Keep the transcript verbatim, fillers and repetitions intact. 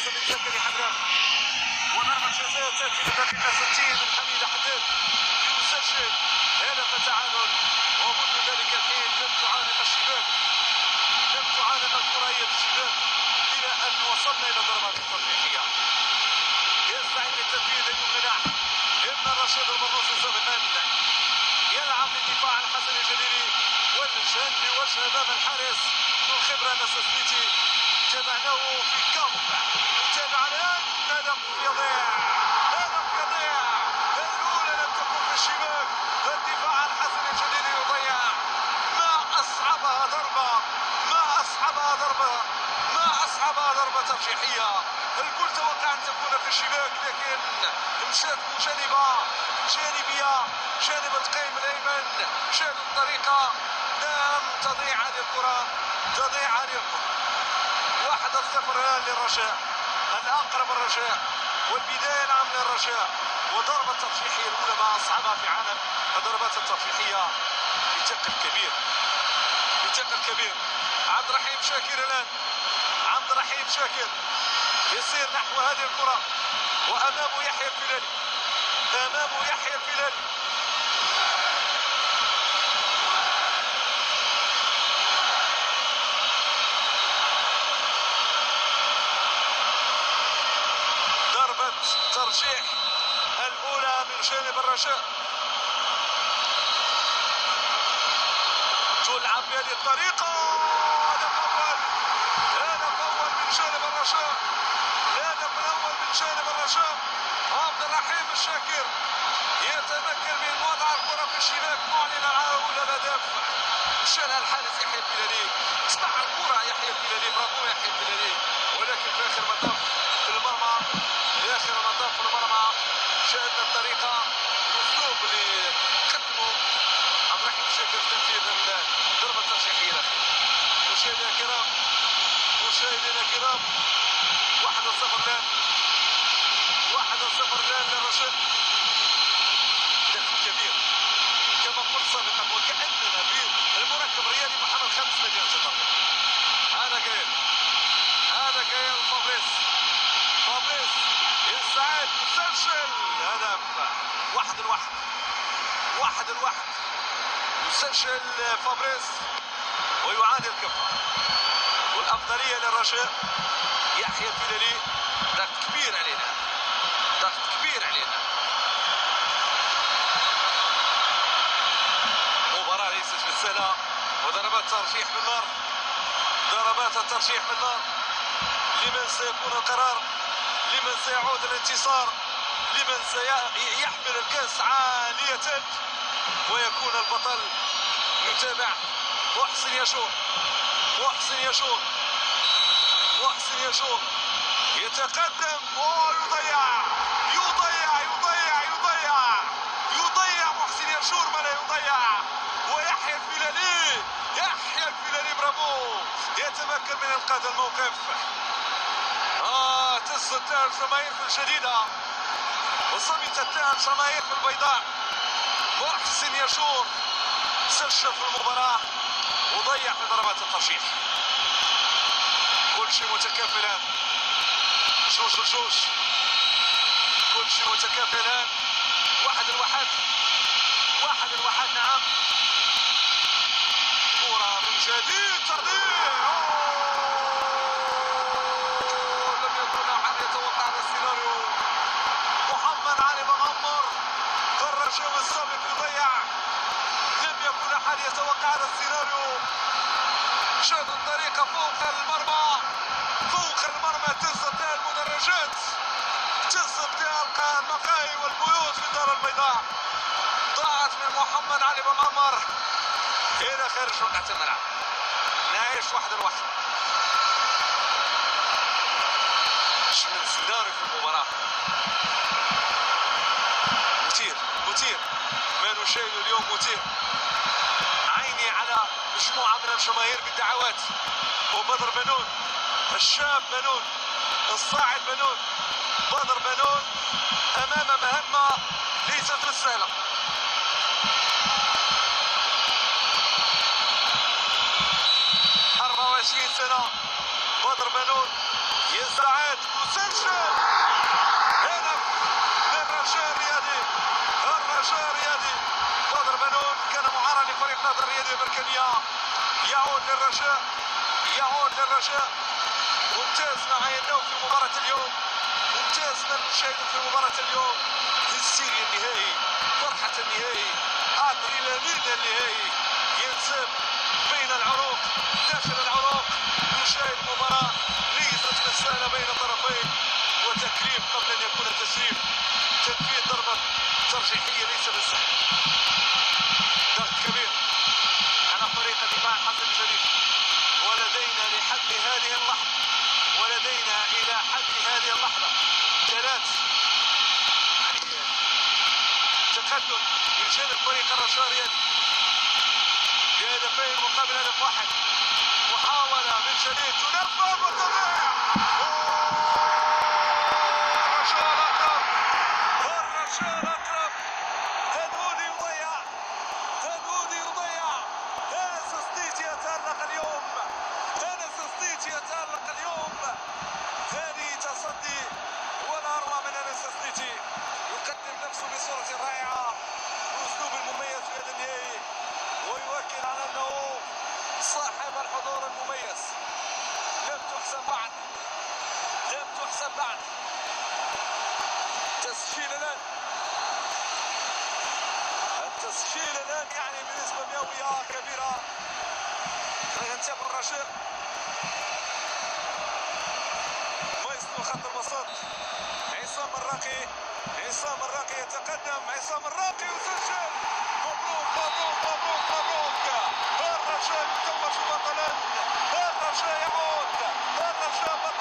ياسر بن زكريا حمران، وضربة جزاء تأتي في الدقيقة ستين من حميد حداد ليسجل هدف التعادل. ومنذ ذلك الحين لم تعانق الشباك، لم تعانق الكروية الشباك إلى أن وصلنا إلى ضربات الترجيحية. يستعد للتنفيذ أيوب مناح ابن رشيد المرنوسي زغنان، يلعب للدفاع عن حسن الجليلي والجن بوجه امام الحارس ذو الخبره نساسبيتي. تابعناه في كامب، نتابع الان هدف يضيع، هدف يضيع، الاولى لم تكن في الشباك، الدفاع عن حسن الجليلي يضيع. ما اصعبها ضربه، ما اصعبها ضربه، ما اصعبها ضربه ترجيحيه. الكل توقع ان تكون في الشباك لكن مشات مجانبه جانبيه، جانب القائم الايمن، شاد الطريقه. نعم تضيع هذه الكره، تضيع هذه الكره. واحد صفر الان للرجاء، الاقرب الرجاء والبدايه نعم للرجاء. وضربه الترجيحيه الاولى ما اصعبها في عالم الضربات الترجيحيه بثقل كبير، بثقل كبير. عبد الرحيم شاكر الان، عبد الرحيم شاكر يسير نحو هذه الكره وامامه يحيى الفلالي، امامه يحيى الفلالي. ضربة ترجيح الأولى من جانب الرجاء، تلعب بهذه الطريقة. هدف أول، هدف أول من جانب الرجاء، الهدف الأول من جانب الرجاء. عبد الرحيم الشاكر يتمكن من وضع الكرة في الشباك معلنا أولى الأهداف. شالها الحارس يحيى الفلالي، صنع الكرة يحيى الفلالي، برافو يحيى الفلالي. ولكن في آخر مطاف في المرمى، في آخر مطاف في المرمى شاهدنا الطريقة الأسلوب اللي قدمه عبد الرحيم الشاكر في تنفيذ الضربة الترجيحية الأخيرة. مشاهدينا الكرام، مشاهدينا الكرام، واحد صفر الآن، واحد صفر الآن للرجاء. دخل كبير كما قلت سابقا، وكأننا بالمركب الرياضي محمد خامس مدينة الطريق. هذا جايل، هذا جايل فابريس، فابريس يستعد يسجل هدف. واحد الواحد، واحد الواحد، يسجل فابريس ويعادل كفة. والأفضلية للرجاء. يحيى الفلالي ضغط كبير علينا، ضغط كبير علينا. مباراة ليست بالسهلة، وضربات ترجيح من نار، ضربات الترجيح من نار. لمن سيكون القرار؟ لمن سيعود الانتصار؟ لمن سيحمل الكأس عالية ويكون البطل؟ نتابع. محسن يشور، محسن يشور، محسن يشور يتقدم ويضيع، يضيع يضيع يضيع يضيع محسن يشور ما لا يضيع. ويحيى الفلالي، يحيى الفلالي برافو، يتمكن من انقاذ الموقف. اه تستاهل الجماهير في الجديدة، وصمتت لها الجماهير في البيضاء. محسن يشور سجل في المباراة وضيع في ضربات الترجيح. كل شيء متكافئ الآن، جوج لجوج، كل شيء متكافئ الآن. واحد الواحد، واحد الواحد. نعم كرة من جديد تضيع. لم يكن أحد يتوقع هذا السيناريو. محمد علي مغمر الرجاء السابق يضيع، لم يكن أحد يتوقع هذا السيناريو. شاد الطريقة فوق المرمى، فوق المرمى تستطيع المدرجات، تستطيع المقاهي والبيوت في الدار البيضاء. ضاعت من محمد علي مغمر إلى خارج وقعة الملعب. نعيش واحد الواحد. مش من سيناريو في المباراة، مثير مثير ما نشاهده اليوم، مثير. عيني على مجموعة من الجماهير بالدعوات، وبدر بنون الشاب بنون الصاعد بنون، بدر بنون أمام مهمة ليست بالسهلة. أربعة وعشرين سنة بدر بنون يستعد يعود للرجاء، يعود للرجاء. ممتاز ما عيناه في مباراة اليوم، ممتاز ما نشاهده في مباراة اليوم. هستيريا النهائي، فرحة النهائي، أدرينالين النهائي ينساب بين العروق، داخل العروق. نشاهد مباراة ليست بالسهلة بين طرفين، وتكريم قبل أن يكون تسريب. تنفيذ ضربة ترجيحية ليس بالسهل. ضغط كبير على فريق دفاع الحسن الجديد، ولدينا لحد هذه اللحظة ولدينا إلى حد هذه اللحظة ثلاث يعني تقدم من جانب فريق الرجاء الرياضي بهدفين مقابل هدف واحد. محاولة من جديد تنفذ وتضيع. الرجاء الأقرب، الرجاء الأقرب. تدودي يضيع، تدودي يضيع. أنس ستيتي يتألق اليوم، أنس ستيتي يتألق اليوم. ثاني تصدي ولا أروع من أنس ستيتي، يقدم نفسه بصورة رائعة بأسلوب مميز في هذا النهائي، ويؤكد على أنه صاحب الحضور المميز. لم تحسن بعد، لم تحسن بعد. تسجيل الآن، التسجيل الآن يعني بنسبة مئوية كبيرة. ينتبه الرجاء، مايسترو خط الوسط عصام الراقي، عصام الراقي يتقدم، عصام الراقي يسجل. مبروك مبروك مبروك مبروك. الرجاء يتوج بطلا، الرجاء يعود، الرجاء بطل.